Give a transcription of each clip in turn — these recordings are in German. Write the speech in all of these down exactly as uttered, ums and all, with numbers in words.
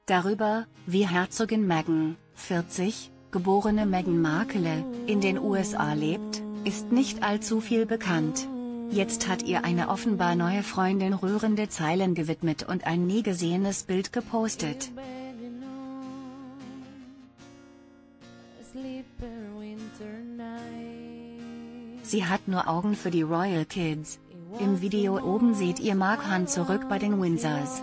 Darüber, wie Herzogin Meghan, vierzig, geborene Meghan Markle, in den U S A lebt, ist nicht allzu viel bekannt. Jetzt hat ihr eine offenbar neue Freundin rührende Zeilen gewidmet und ein nie gesehenes Bild gepostet. Sie hat nur Augen für die Royal Kids. Im Video oben seht ihr Mark Hunt zurück bei den Windsors.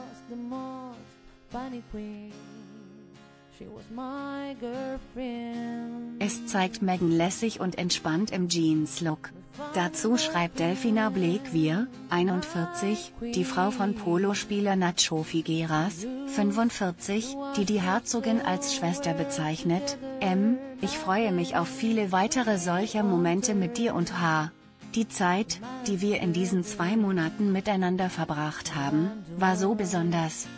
Es zeigt Meghan lässig und entspannt im Jeans-Look. Dazu schreibt Delfina Blake-Wir, einundvierzig, die Frau von Polospieler Nacho Figueras, fünfundvierzig, die die Herzogin als Schwester bezeichnet, M, ich freue mich auf viele weitere solcher Momente mit dir und H. Die Zeit, die wir in diesen zwei Monaten miteinander verbracht haben, war so besonders.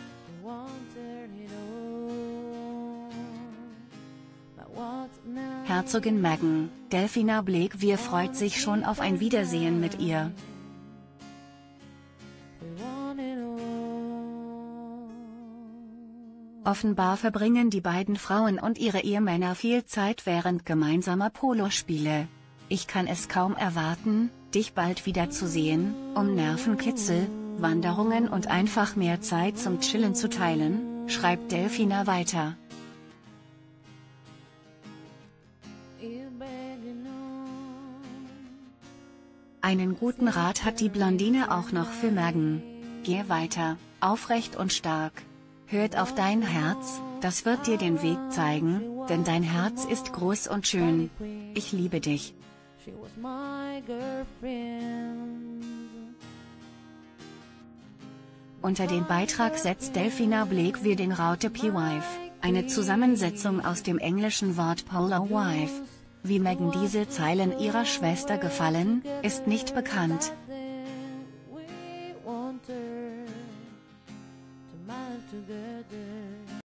Herzogin Meghan, Delfina Blake-Wir freut sich schon auf ein Wiedersehen mit ihr. Offenbar verbringen die beiden Frauen und ihre Ehemänner viel Zeit während gemeinsamer Polospiele. Ich kann es kaum erwarten, dich bald wiederzusehen, um Nervenkitzel, Wanderungen und einfach mehr Zeit zum Chillen zu teilen, schreibt Delfina weiter. Einen guten Rat hat die Blondine auch noch für Meghan. Geh weiter, aufrecht und stark. Hört auf dein Herz, das wird dir den Weg zeigen, denn dein Herz ist groß und schön. Ich liebe dich. Unter den Beitrag setzt Delfina Blake-Wir den Raute P-Wife, eine Zusammensetzung aus dem englischen Wort Polo Wife. Wie Meghan diese Zeilen ihrer Schwester gefallen, ist nicht bekannt. Together